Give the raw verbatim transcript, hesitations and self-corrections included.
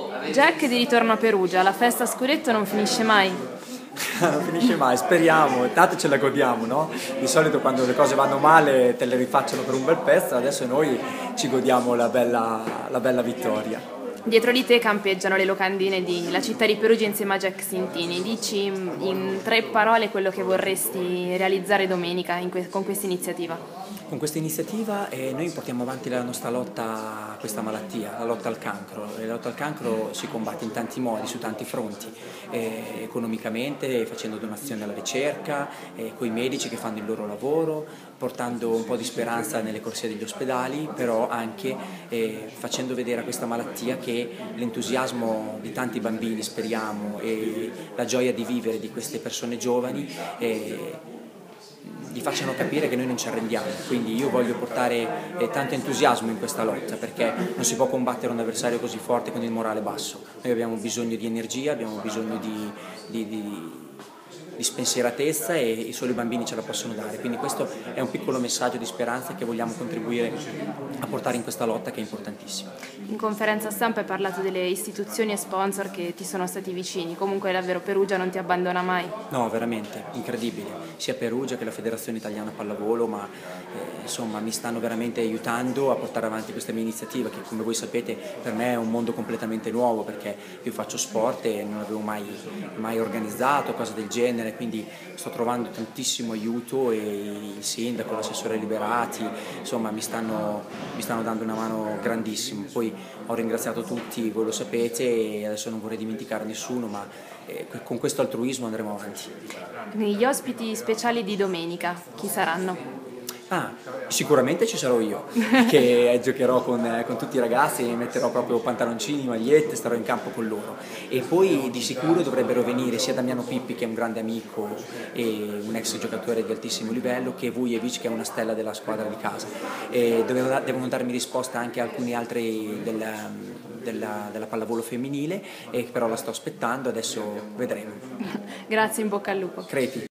Jack di ritorno a Perugia, la festa a scudetto non finisce mai. Non finisce mai, speriamo, tanto ce la godiamo, no? Di solito quando le cose vanno male te le rifacciano per un bel pezzo, adesso noi ci godiamo la bella, la bella vittoria. Dietro di te campeggiano le locandine di La città di Perugia insieme a Jack Sintini. Dici in tre parole quello che vorresti realizzare domenica in que- con questa iniziativa. Con questa iniziativa eh, noi portiamo avanti la nostra lotta a questa malattia, la lotta al cancro. La lotta al cancro si combatte in tanti modi, su tanti fronti, eh, economicamente, facendo donazioni alla ricerca, eh, con i medici che fanno il loro lavoro, portando un po' di speranza nelle corsie degli ospedali, però anche eh, facendo vedere a questa malattia che l'entusiasmo di tanti bambini, speriamo, e la gioia di vivere di queste persone giovani eh, gli facciano capire che noi non ci arrendiamo. Quindi io voglio portare eh, tanto entusiasmo in questa lotta, perché non si può combattere un avversario così forte con il morale basso. Noi abbiamo bisogno di energia, abbiamo bisogno di, di, di di spensieratezza e solo i bambini ce la possono dare, quindi questo è un piccolo messaggio di speranza che vogliamo contribuire a portare in questa lotta, che è importantissima. In conferenza stampa hai parlato delle istituzioni e sponsor che ti sono stati vicini, comunque davvero Perugia non ti abbandona mai. No, veramente, incredibile, sia Perugia che la Federazione Italiana Pallavolo, ma eh, insomma mi stanno veramente aiutando a portare avanti questa mia iniziativa che, come voi sapete, per me è un mondo completamente nuovo, perché io faccio sport e non avevo mai, mai organizzato cose del genere, quindi sto trovando tantissimo aiuto e il sindaco, l'assessore Liberati, insomma mi stanno, mi stanno dando una mano grandissima. Poi ho ringraziato tutti, voi lo sapete, e adesso non vorrei dimenticare nessuno, ma eh, con questo altruismo andremo avanti. Gli ospiti speciali di domenica, chi saranno? Ah, sicuramente ci sarò io, che giocherò con, con tutti i ragazzi, metterò proprio pantaloncini, magliette, starò in campo con loro. E poi di sicuro dovrebbero venire sia Damiano Pippi, che è un grande amico e un ex giocatore di altissimo livello, che Vujevic, che è una stella della squadra di casa. E devono, devono darmi risposta anche alcuni altri della, della, della pallavolo femminile, e però la sto aspettando, adesso vedremo. Grazie, in bocca al lupo. Creti.